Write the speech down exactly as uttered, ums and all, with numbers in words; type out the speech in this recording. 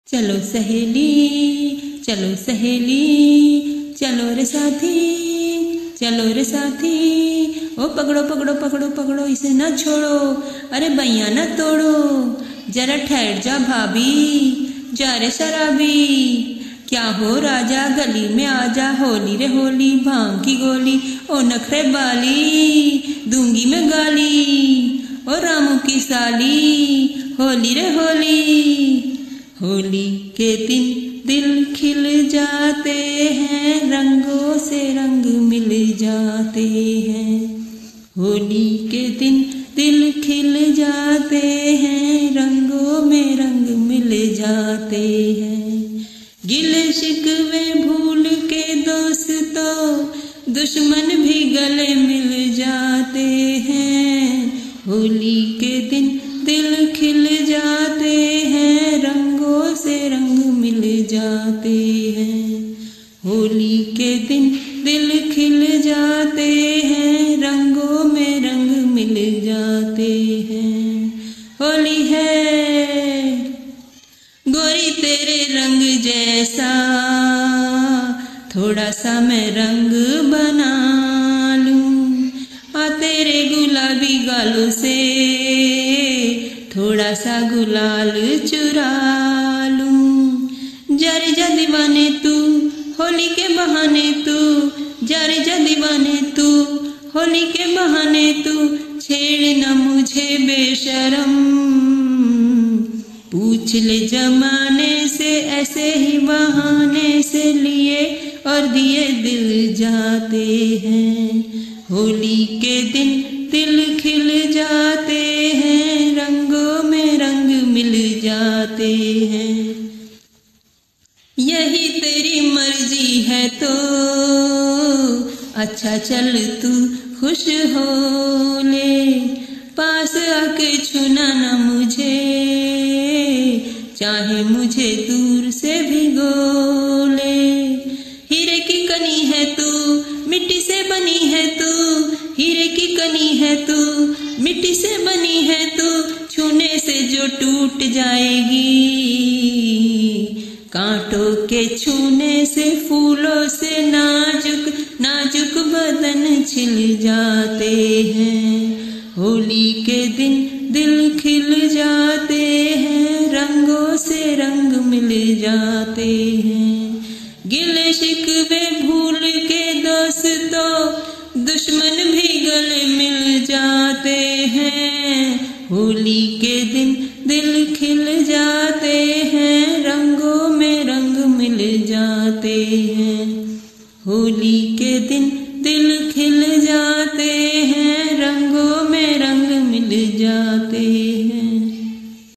चलो सहेली चलो सहेली, चलो रे साथी चलो रे साथी, ओ पकड़ो पकड़ो पकड़ो पकड़ो इसे न छोड़ो, अरे भैया न तोड़ो, जरा ठहर जा भाभी, जा रे शराबी, क्या हो राजा गली में आजा, होली रे होली भांग की गोली, ओ नखरे बाली दूंगी मैं गाली, ओ रामू की साली, होली रे होली। होली के दिन दिल खिल जाते हैं, रंगों से रंग मिल जाते हैं, होली के दिन दिल खिल जाते हैं, रंगों में रंग मिल जाते हैं। गिले शिकवे भूल के दोस्तों, दुश्मन भी गले मिल जाते हैं, होली के दिन दिल खिल जाते हैं, रंगों से रंग मिल जाते हैं, होली के दिन दिल खिल जाते हैं, रंगों में रंग मिल जाते हैं। होली है गोरी तेरे रंग जैसा, थोड़ा सा मैं रंग बना लूं, आ तेरे गुलाबी गालों से थोड़ा सा गुलाल चुरा लूं। जारे जा दीवाने तू होली के बहाने तू, जारे जा दीवाने तू होली के बहाने तू, छेड़ न मुझे बेशरम, पूछ ले जमाने से ऐसे ही बहाने से लिए और दिए दिल जाते हैं, होली के दिन दिल खिल जाते हैं, रंगों में रंग मिल जाते हैं। यही तेरी मर्जी है तो अच्छा चल तू खुश हो ले, पास आके छूना न मुझे, चाहे मुझे दूर से भिगो ले। हीरे की कनी है तू मिट्टी से बनी है तू, हीरे की कनी है तू मिट्टी से बनी है तू, छूने से जो टूट जाएगी, कांटों के छूने से फूलों से नाजुक नाजुक बदन छिल जाते हैं, होली के दिन दिल खिल जाते हैं, रंगों से रंग मिल जाते हैं। गिले शिकवे भूल के दोस्तों, दुश्मन भी गले मिल जाते हैं, होली के दिन दिल खिल जाते हैं, रंगों में रंग मिल जाते हैं, होली के दिन दिल खिल जाते हैं, रंगों में रंग मिल जाते हैं।